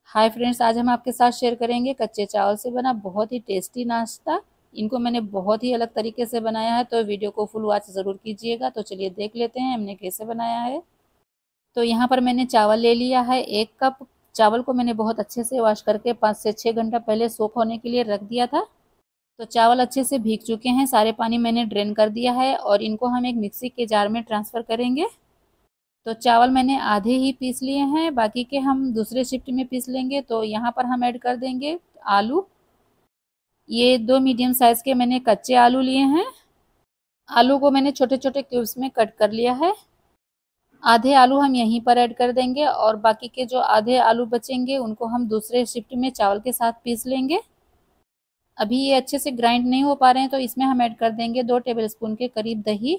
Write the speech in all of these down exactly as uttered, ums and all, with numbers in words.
Hi friends, आज हम आपके साथ शेयर करेंगे कच्चे चावल से बना बहुत ही टेस्टी नाश्ता। इनको मैंने बहुत ही अलग तरीके से बनाया है, तो वीडियो को फुल वॉच ज़रूर कीजिएगा। तो चलिए देख लेते हैं हमने कैसे बनाया है। तो यहाँ पर मैंने चावल ले लिया है एक कप। चावल को मैंने बहुत अच्छे से वॉश करके पाँच से छः घंटा पहले सोक होने के लिए रख दिया था। तो चावल अच्छे से भीग चुके हैं, सारे पानी मैंने ड्रेन कर दिया है और इनको हम एक मिक्सी के जार में ट्रांसफ़र करेंगे। तो चावल मैंने आधे ही पीस लिए हैं, बाकी के हम दूसरे शिफ्ट में पीस लेंगे। तो यहाँ पर हम ऐड कर देंगे आलू। ये दो मीडियम साइज़ के मैंने कच्चे आलू लिए हैं। आलू को मैंने छोटे छोटे क्यूब्स में कट कर लिया है। आधे आलू हम यहीं पर ऐड कर देंगे और बाकी के जो आधे आलू बचेंगे उनको हम दूसरे शिफ्ट में चावल के साथ पीस लेंगे। अभी ये अच्छे से ग्राइंड नहीं हो पा रहे हैं, तो इसमें हम ऐड कर देंगे दो टेबलस्पून के करीब दही।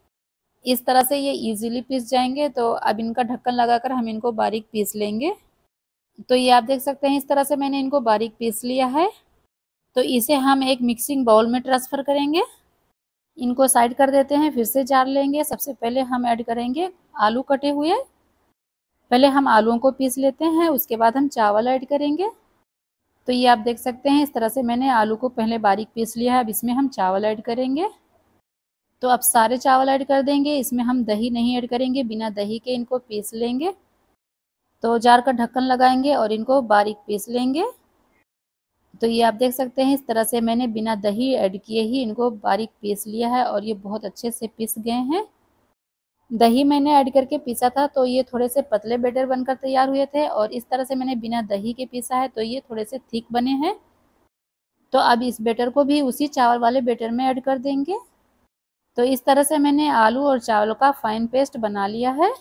इस तरह से ये इजीली पीस जाएंगे। तो अब इनका ढक्कन लगाकर हम इनको बारीक पीस लेंगे। तो ये आप देख सकते हैं, इस तरह से मैंने इनको बारीक पीस लिया है। तो इसे हम एक मिक्सिंग बाउल में ट्रांसफ़र करेंगे। इनको साइड कर देते हैं, फिर से जार लेंगे। सबसे पहले हम ऐड करेंगे आलू कटे हुए। पहले हम आलूओं को पीस लेते हैं, उसके बाद हम चावल ऐड करेंगे। तो ये आप देख सकते हैं, इस तरह से मैंने आलू को पहले बारीक पीस लिया है। अब इसमें हम चावल ऐड करेंगे। तो अब सारे चावल ऐड कर देंगे। इसमें हम दही नहीं ऐड करेंगे, बिना दही के इनको पीस लेंगे। तो जार का ढक्कन लगाएंगे और इनको बारीक पीस लेंगे। तो ये आप देख सकते हैं, इस तरह से मैंने बिना दही ऐड किए ही इनको बारीक पीस लिया है और ये बहुत अच्छे से पीस गए हैं। दही मैंने ऐड करके पीसा था, तो ये थोड़े से पतले बैटर बनकर तैयार हुए थे, और इस तरह से मैंने बिना दही के पीसा है तो ये थोड़े से थिक बने हैं। तो अब इस बैटर को भी उसी चावल वाले बैटर में ऐड कर देंगे। तो इस तरह से मैंने आलू और चावल का फाइन पेस्ट बना लिया है।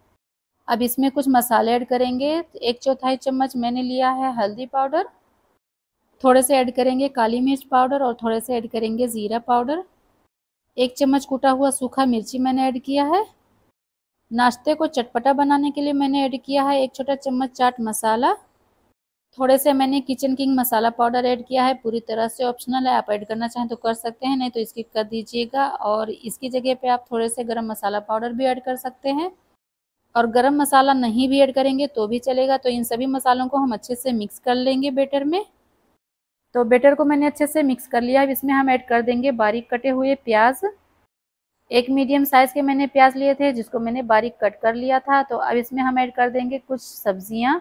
अब इसमें कुछ मसाले ऐड करेंगे। एक चौथाई चम्मच मैंने लिया है हल्दी पाउडर, थोड़े से ऐड करेंगे काली मिर्च पाउडर और थोड़े से ऐड करेंगे ज़ीरा पाउडर। एक चम्मच कूटा हुआ सूखा मिर्ची मैंने ऐड किया है। नाश्ते को चटपटा बनाने के लिए मैंने ऐड किया है एक छोटा चम्मच चाट मसाला। थोड़े से मैंने kitchen king masala powder add किया है, पूरी तरह से ऑप्शनल है, आप ऐड करना चाहें तो कर सकते हैं, नहीं तो स्किप कर दीजिएगा। और इसकी जगह पे आप थोड़े से गरम मसाला पाउडर भी ऐड कर सकते हैं, और गरम मसाला नहीं भी ऐड करेंगे तो भी चलेगा। तो इन सभी मसालों को हम अच्छे से मिक्स कर लेंगे बैटर में। तो बैटर को मैंने अच्छे से मिक्स कर लिया है। इसमें हम ऐड कर देंगे बारीक कटे हुए प्याज। एक मीडियम साइज़ के मैंने प्याज लिए थे, जिसको मैंने बारीक कट कर लिया था। तो अब इसमें हम ऐड कर देंगे कुछ सब्जियां।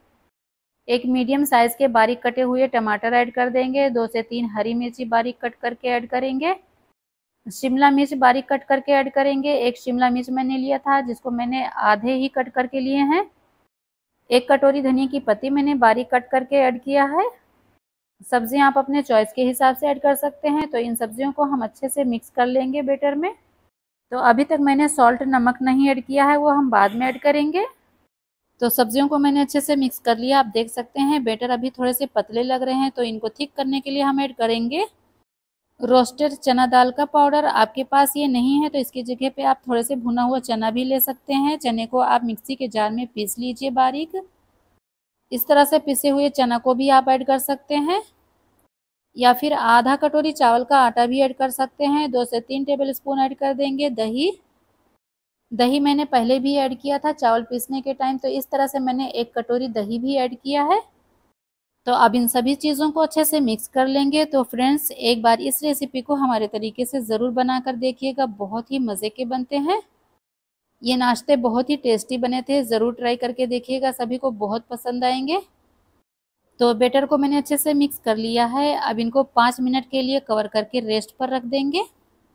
एक मीडियम साइज़ के बारीक कटे हुए टमाटर ऐड कर देंगे। दो से तीन हरी मिर्ची बारीक कट करके ऐड करेंगे। शिमला मिर्च बारीक कट करके ऐड करेंगे। एक शिमला मिर्च मैंने लिया था, जिसको मैंने आधे ही कट करके लिए हैं। एक कटोरी धनिया की पत्ती मैंने बारीक कट करके ऐड किया है। सब्जियां आप अपने चॉइस के हिसाब से ऐड कर सकते हैं। तो इन सब्जियों को हम अच्छे से मिक्स कर लेंगे बैटर में। तो अभी तक मैंने सॉल्ट नमक नहीं ऐड किया है, वो हम बाद में ऐड करेंगे। तो सब्जियों को मैंने अच्छे से मिक्स कर लिया। आप देख सकते हैं बैटर अभी थोड़े से पतले लग रहे हैं, तो इनको थिक करने के लिए हम ऐड करेंगे रोस्टेड चना दाल का पाउडर। आपके पास ये नहीं है तो इसकी जगह पे आप थोड़े से भुना हुआ चना भी ले सकते हैं। चने को आप मिक्सी के जार में पीस लीजिए बारीक। इस तरह से पिसे हुए चना को भी आप ऐड कर सकते हैं, या फिर आधा कटोरी चावल का आटा भी ऐड कर सकते हैं। दो से तीन टेबलस्पून ऐड कर देंगे दही। दही मैंने पहले भी ऐड किया था चावल पीसने के टाइम, तो इस तरह से मैंने एक कटोरी दही भी ऐड किया है। तो अब इन सभी चीज़ों को अच्छे से मिक्स कर लेंगे। तो फ्रेंड्स, एक बार इस रेसिपी को हमारे तरीके से ज़रूर बना कर देखिएगा, बहुत ही मज़े के बनते हैं। ये नाश्ते बहुत ही टेस्टी बने थे, ज़रूर ट्राई करके देखिएगा, सभी को बहुत पसंद आएंगे। तो बैटर को मैंने अच्छे से मिक्स कर लिया है। अब इनको पाँच मिनट के लिए कवर करके रेस्ट पर रख देंगे।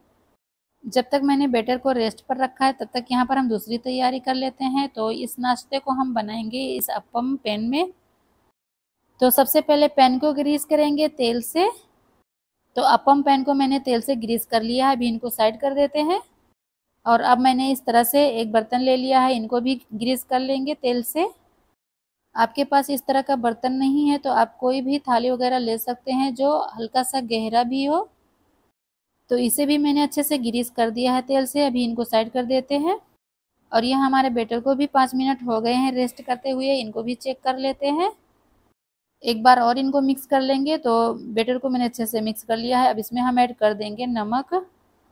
जब तक मैंने बैटर को रेस्ट पर रखा है, तब तक यहाँ पर हम दूसरी तैयारी कर लेते हैं। तो इस नाश्ते को हम बनाएंगे इस अप्पम पैन में। तो सबसे पहले पैन को ग्रीस करेंगे तेल से। तो अप्पम पैन को मैंने तेल से ग्रीस कर लिया है। अभी इनको साइड कर देते हैं, और अब मैंने इस तरह से एक बर्तन ले लिया है, इनको भी ग्रीस कर लेंगे तेल से। आपके पास इस तरह का बर्तन नहीं है तो आप कोई भी थाली वगैरह ले सकते हैं जो हल्का सा गहरा भी हो। तो इसे भी मैंने अच्छे से ग्रीस कर दिया है तेल से। अभी इनको साइड कर देते हैं, और ये हमारे बैटर को भी पाँच मिनट हो गए हैं रेस्ट करते हुए। इनको भी चेक कर लेते हैं, एक बार और इनको मिक्स कर लेंगे। तो बैटर को मैंने अच्छे से मिक्स कर लिया है। अब इसमें हम ऐड कर देंगे नमक।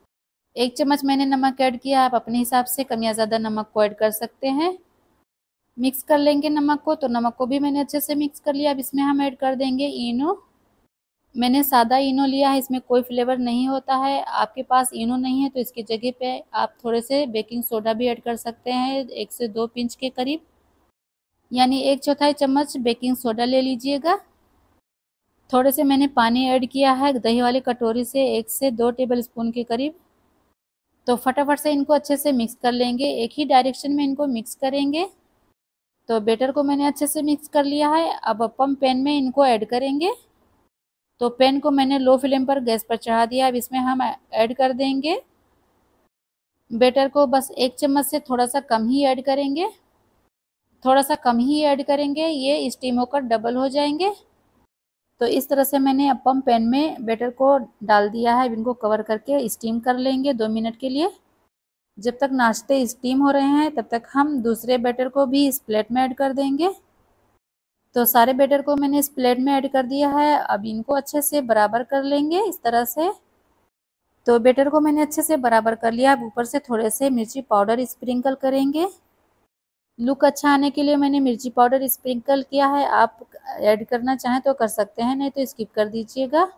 एक चम्मच मैंने नमक ऐड किया, आप अपने हिसाब से कम या ज़्यादा नमक को ऐड कर सकते हैं। मिक्स कर लेंगे नमक को। तो नमक को भी मैंने अच्छे से मिक्स कर लिया। अब इसमें हम ऐड कर देंगे इनो। मैंने सादा इनो लिया है, इसमें कोई फ्लेवर नहीं होता है। आपके पास इनो नहीं है तो इसकी जगह पे आप थोड़े से बेकिंग सोडा भी ऐड कर सकते हैं, एक से दो पिंच के करीब, यानी एक चौथाई चम्मच बेकिंग सोडा ले लीजिएगा। थोड़े से मैंने पानी ऐड किया है दही वाली कटोरी से, एक से दो टेबल स्पून के करीब। तो फटाफट से इनको अच्छे से मिक्स कर लेंगे, एक ही डायरेक्शन में इनको मिक्स करेंगे। तो बेटर को मैंने अच्छे से मिक्स कर लिया है। अब अपन पैन में इनको ऐड करेंगे। तो पैन को मैंने लो फ्लेम पर गैस पर चढ़ा दिया। अब इसमें हम ऐड कर देंगे बेटर को, बस एक चम्मच से थोड़ा सा कम ही ऐड करेंगे, थोड़ा सा कम ही ऐड करेंगे, ये स्टीम होकर डबल हो जाएंगे। तो इस तरह से मैंने अपन पैन में बेटर को डाल दिया है। इनको कवर करके स्टीम कर लेंगे दो मिनट के लिए। जब तक नाश्ते स्टीम हो रहे हैं तब तक हम दूसरे बैटर को भी इस प्लेट में ऐड कर देंगे। तो सारे बैटर को मैंने इस प्लेट में ऐड कर दिया है। अब इनको अच्छे से बराबर कर लेंगे इस तरह से। तो बैटर को मैंने अच्छे से बराबर कर लिया। अब ऊपर से थोड़े से मिर्ची पाउडर स्प्रिंकल करेंगे। लुक अच्छा आने के लिए मैंने मिर्ची पाउडर स्प्रिंकल किया है। आप ऐड करना चाहें तो कर सकते हैं, नहीं तो स्किप कर दीजिएगा।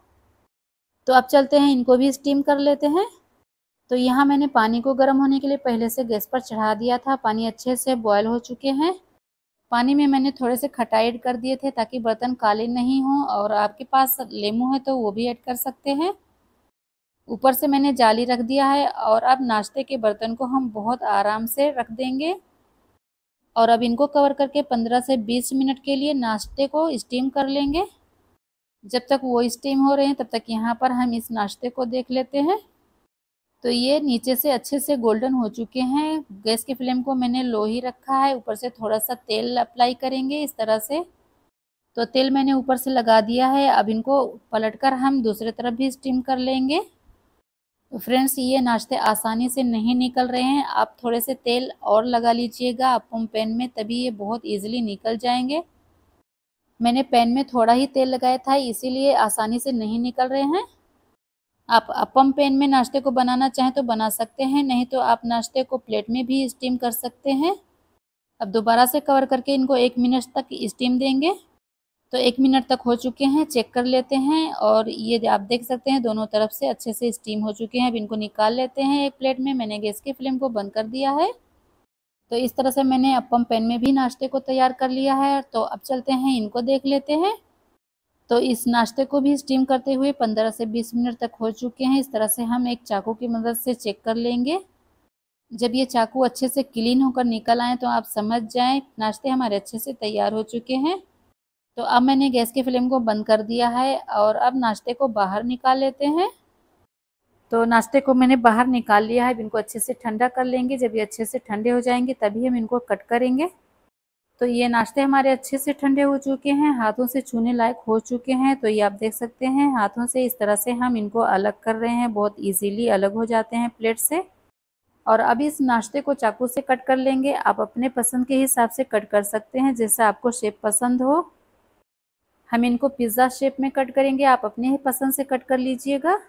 तो अब चलते हैं, इनको भी स्टीम कर लेते हैं। तो यहाँ मैंने पानी को गर्म होने के लिए पहले से गैस पर चढ़ा दिया था। पानी अच्छे से बॉयल हो चुके हैं। पानी में मैंने थोड़े से खटाई ऐड कर दिए थे ताकि बर्तन काले नहीं हों, और आपके पास लेमू है तो वो भी ऐड कर सकते हैं। ऊपर से मैंने जाली रख दिया है। और अब नाश्ते के बर्तन को हम बहुत आराम से रख देंगे। और अब इनको कवर करके पंद्रह से बीस मिनट के लिए नाश्ते को स्टीम कर लेंगे। जब तक वो स्टीम हो रहे हैं तब तक यहाँ पर हम इस नाश्ते को देख लेते हैं। तो ये नीचे से अच्छे से गोल्डन हो चुके हैं। गैस की फ्लेम को मैंने लो ही रखा है। ऊपर से थोड़ा सा तेल अप्लाई करेंगे इस तरह से। तो तेल मैंने ऊपर से लगा दिया है। अब इनको पलटकर हम दूसरी तरफ भी स्टीम कर लेंगे। तो फ्रेंड्स, ये नाश्ते आसानी से नहीं निकल रहे हैं। आप थोड़े से तेल और लगा लीजिएगा अपन पैन में, तभी ये बहुत ईजिली निकल जाएंगे। मैंने पैन में थोड़ा ही तेल लगाया था, इसीलिए आसानी से नहीं निकल रहे हैं। आप अपम पैन में नाश्ते को बनाना चाहें तो बना सकते हैं, नहीं तो आप नाश्ते को प्लेट में भी स्टीम कर सकते हैं। अब दोबारा से कवर करके इनको एक मिनट तक स्टीम देंगे। तो एक मिनट तक हो चुके हैं, चेक कर लेते हैं। और ये आप देख सकते हैं दोनों तरफ से अच्छे से स्टीम हो चुके हैं। अब इनको निकाल लेते हैं एक प्लेट में। मैंने गैस की फ्लेम को बंद कर दिया है। तो इस तरह से मैंने अपम पैन में भी नाश्ते को तैयार कर लिया है। तो अब चलते हैं, इनको देख लेते हैं। तो इस नाश्ते को भी स्टीम करते हुए पंद्रह से बीस मिनट तक हो चुके हैं। इस तरह से हम एक चाकू की मदद से चेक कर लेंगे। जब ये चाकू अच्छे से क्लीन होकर निकल आए तो आप समझ जाएं नाश्ते हमारे अच्छे से तैयार हो चुके हैं। तो अब मैंने गैस की फ्लेम को बंद कर दिया है। और अब नाश्ते को बाहर निकाल लेते हैं। तो नाश्ते को मैंने बाहर निकाल लिया है। इनको अच्छे से ठंडा कर लेंगे। जब ये अच्छे से ठंडे हो जाएंगे तभी हम इनको कट करेंगे। तो ये नाश्ते हमारे अच्छे से ठंडे हो चुके हैं, हाथों से छूने लायक हो चुके हैं। तो ये आप देख सकते हैं हाथों से इस तरह से हम इनको अलग कर रहे हैं। बहुत इजीली अलग हो जाते हैं प्लेट से। और अब इस नाश्ते को चाकू से कट कर लेंगे। आप अपने पसंद के हिसाब से कट कर सकते हैं, जैसा आपको शेप पसंद हो। हम इनको पिज़्ज़ा शेप में कट करेंगे, आप अपने ही पसंद से कट कर लीजिएगा।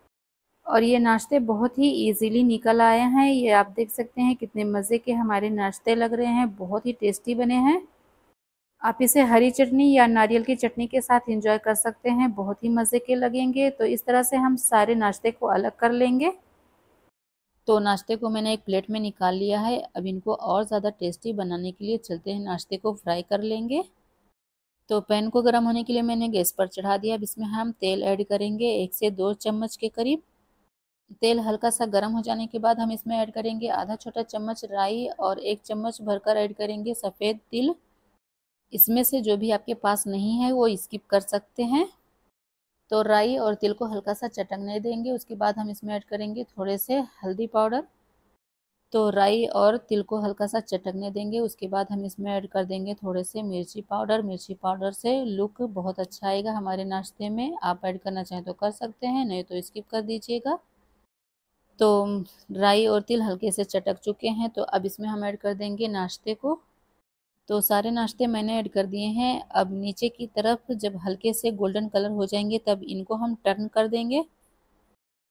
और ये नाश्ते बहुत ही इजीली निकल आए हैं। ये आप देख सकते हैं कितने मज़े के हमारे नाश्ते लग रहे हैं, बहुत ही टेस्टी बने हैं। आप इसे हरी चटनी या नारियल की चटनी के साथ एंजॉय कर सकते हैं, बहुत ही मज़े के लगेंगे। तो इस तरह से हम सारे नाश्ते को अलग कर लेंगे। तो नाश्ते को मैंने एक प्लेट में निकाल लिया है। अब इनको और ज़्यादा टेस्टी बनाने के लिए चलते हैं नाश्ते को फ्राई कर लेंगे। तो पैन को गर्म होने के लिए मैंने गैस पर चढ़ा दिया। अब इसमें हम तेल ऐड करेंगे, एक से दो चम्मच के करीब। तेल हल्का सा गर्म हो जाने के बाद हम इसमें ऐड करेंगे आधा छोटा चम्मच राई और एक चम्मच भरकर ऐड करेंगे सफ़ेद तिल। इसमें से जो भी आपके पास नहीं है वो स्किप कर सकते हैं। तो राई और तिल को हल्का सा चटकने देंगे। उसके बाद हम इसमें ऐड करेंगे थोड़े से हल्दी पाउडर। तो राई और तिल को हल्का सा चटकने देंगे। उसके बाद हम इसमें ऐड कर देंगे थोड़े से मिर्ची पाउडर। मिर्ची पाउडर से लुक बहुत अच्छा आएगा हमारे नाश्ते में। आप ऐड करना चाहें तो कर सकते हैं, नहीं तो स्किप कर दीजिएगा। तो राई और तिल हल्के से चटक चुके हैं। तो अब इसमें हम ऐड कर देंगे नाश्ते को। तो सारे नाश्ते मैंने ऐड कर दिए हैं। अब नीचे की तरफ जब हल्के से गोल्डन कलर हो जाएंगे तब इनको हम टर्न कर देंगे।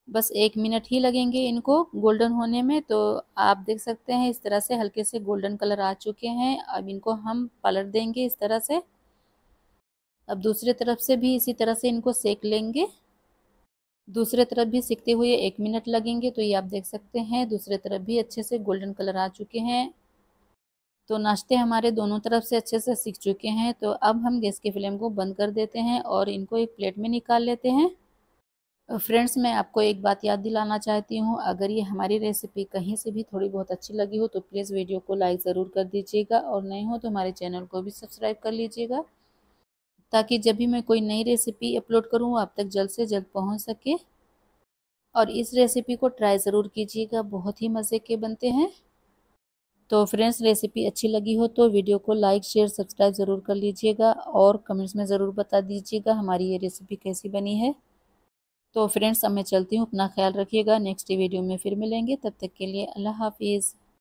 बस एक मिनट ही लगेंगे इनको गोल्डन होने में। तो आप देख सकते हैं इस तरह से हल्के से गोल्डन कलर आ चुके हैं। अब इनको हम पलट देंगे इस तरह से। अब दूसरे तरफ से भी इसी तरह से इनको सेक लेंगे। दूसरे तरफ भी सिकते हुए एक मिनट लगेंगे। तो ये आप देख सकते हैं दूसरे तरफ भी अच्छे से गोल्डन कलर आ चुके हैं। तो नाश्ते हमारे दोनों तरफ से अच्छे से सिक चुके हैं। तो अब हम गैस की फ्लेम को बंद कर देते हैं और इनको एक प्लेट में निकाल लेते हैं। फ्रेंड्स, मैं आपको एक बात याद दिलाना चाहती हूँ, अगर ये हमारी रेसिपी कहीं से भी थोड़ी बहुत अच्छी लगी हो तो प्लीज़ वीडियो को लाइक ज़रूर कर दीजिएगा, और नए हो तो हमारे चैनल को भी सब्सक्राइब कर लीजिएगा, ताकि जब भी मैं कोई नई रेसिपी अपलोड करूँ वो आप तक जल्द से जल्द पहुँच सके। और इस रेसिपी को ट्राई ज़रूर कीजिएगा, बहुत ही मज़े के बनते हैं। तो फ्रेंड्स, रेसिपी अच्छी लगी हो तो वीडियो को लाइक शेयर सब्सक्राइब ज़रूर कर लीजिएगा, और कमेंट्स में ज़रूर बता दीजिएगा हमारी ये रेसिपी कैसी बनी है। तो फ्रेंड्स, अब मैं चलती हूँ, अपना ख्याल रखिएगा। नेक्स्ट वीडियो में फिर मिलेंगे, तब तक के लिए अल्लाह हाफिज़।